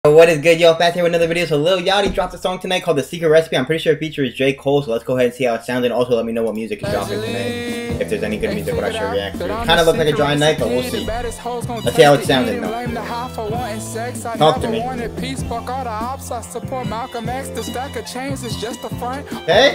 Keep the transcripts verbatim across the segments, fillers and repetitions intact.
What is good, y'all? Fast here with another video. So Lil Yachty dropped a song tonight called The Secret Recipe. I'm pretty sure it features J. Cole, so let's go ahead and see how it sounds, and also let me know what music is dropping tonight. If there's any good music, what I should react to. It kind of looks like a dry night, but we'll see. Let's see how it's sounding though. Talk to me. Okay?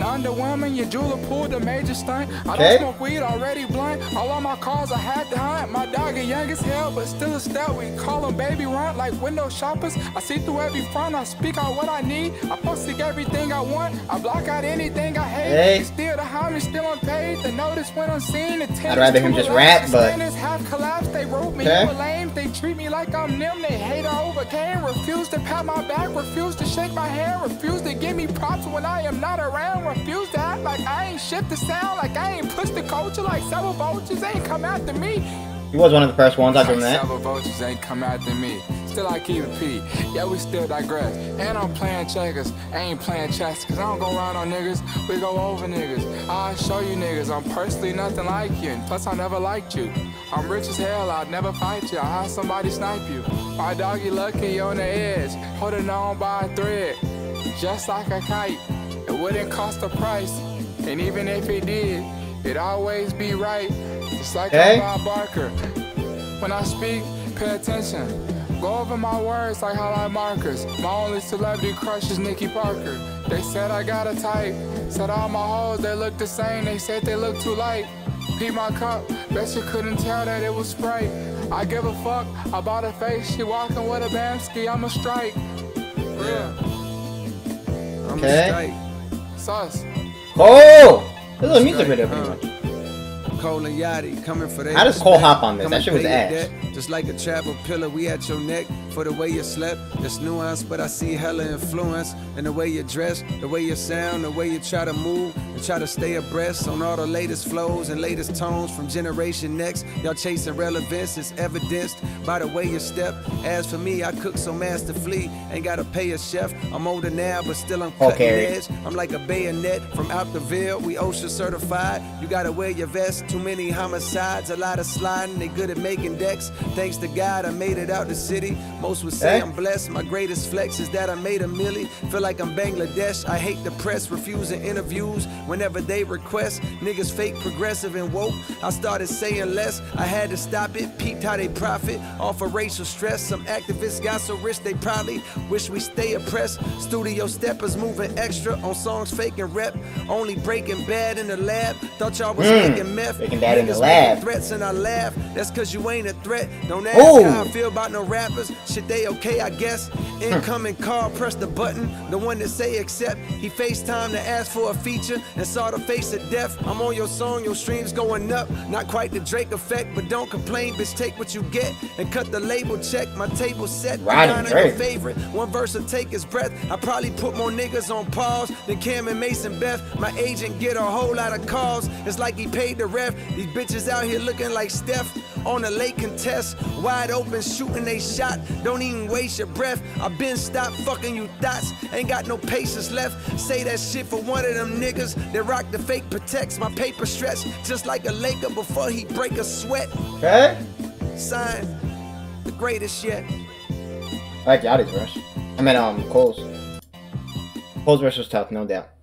Okay? I see through every front, I speak out what I need. I post everything I want, I block out anything I hate. Hey. Still the homage, still unpaid. The notice when unseen. I'd rather him just rap, but half collapsed. They wrote me okay. lame. They treat me like I'm them. They hate I overcame. Refuse to pat my back. Refuse to shake my hand. Refuse to give me props when I am not around. Refuse to act like I ain't shift the sound. Like I ain't push the culture. Like several vultures ain't come after me. He was one of the first ones. I'll give him that. Several vultures ain't come after me. Still I keep it P. Yeah, we still digress. And I'm playing checkers. I ain't playing chess. Cause I don't go around on niggas. We go over niggas. I show you niggas. I'm personally nothing like you. And plus I never liked you. I'm rich as hell. I'd never fight you. I'll have somebody snipe you. My doggy lucky on the edge. Holding on by a thread. Just like a kite. It wouldn't cost a price. And even if it did, it'd always be right. Just like okay. I'm Bob Barker. When I speak, pay attention. Go over my words like highlight markers. My only celebrity crush is Nikki Parker. They said I got a type. Said all my hoes, they look the same. They said they look too light. Peep my cup. Bet you couldn't tell that it was Sprite. I give a fuck about her face. She walking with a Bamski. I'm a strike. Yeah. I'm okay. a strike. Sus. Oh! This is a music video pretty much. Cole and Yachty coming for that. How does Cole hop on this? That shit was ass. Debt. Just like a travel pillar, we at your neck for the way you slept. It's nuance, but I see hella influence in the way you dress, the way you sound, the way you try to move and try to stay abreast on all the latest flows and latest tones from Generation Next. Y'all chasing relevance, it's evidenced by the way you step. As for me, I cook so masterfully, ain't gotta pay a chef. I'm older now, but still I'm cutting okay. edge. I'm like a bayonet from out the Ville. We OSHA certified. You gotta wear your vest. Too many homicides, a lot of sliding. They good at making decks. Thanks to God, I made it out the city. Most would say hey. I'm blessed. My greatest flex is that I made a milli. Feel like I'm Bangladesh. I hate the press, refusing interviews whenever they request. Niggas fake, progressive, and woke. I started saying less. I had to stop it. Peeped how they profit off of racial stress. Some activists got so rich they probably wish we stay oppressed. Studio steppers moving extra on songs faking rep. Only breaking bad in the lab. Thought y'all was mm. making meth. Breaking bad in the lab. Threats and I laugh. That's cause you ain't a threat. Don't ask Ooh. how I feel about no rappers. Shit, they okay, I guess. Incoming call, press the button. The one that say accept. He FaceTime to ask for a feature and saw the face of death. I'm on your song, your streams going up. Not quite the Drake effect, but don't complain, bitch. Take what you get and cut the label check. My table set. Right, your favorite. One verse will take his breath. I probably put more niggas on pause than Cam and Mason Beth. My agent get a whole lot of calls. It's like he paid the ref. These bitches out here looking like Steph on a late contest. Wide open shooting they shot. Don't even waste your breath. I been stopped fucking you thoughts. Ain't got no patience left. Say that shit for one of them niggas that rock the fake protects. My paper stretch just like a Laker before he break a sweat. Okay. Sign the greatest yet. I like Yachty's verse. I mean, um, Cole's. Cole's verse was tough, no doubt.